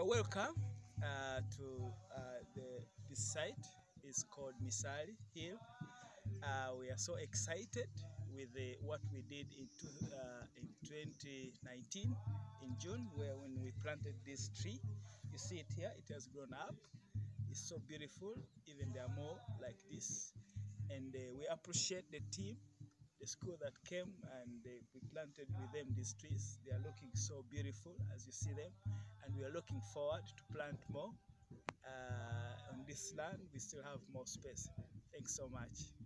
You're welcome to this site. It's called Misali Hill. We are so excited with what we did in 2019 in June, when we planted this tree. You see it here, it has grown up. It's so beautiful. Even there are more like this. And we appreciate the team, the school that came, and we planted with them these trees. They are looking so beautiful as you see them, and we are looking forward to plant more on this land. We still have more space. Thanks so much.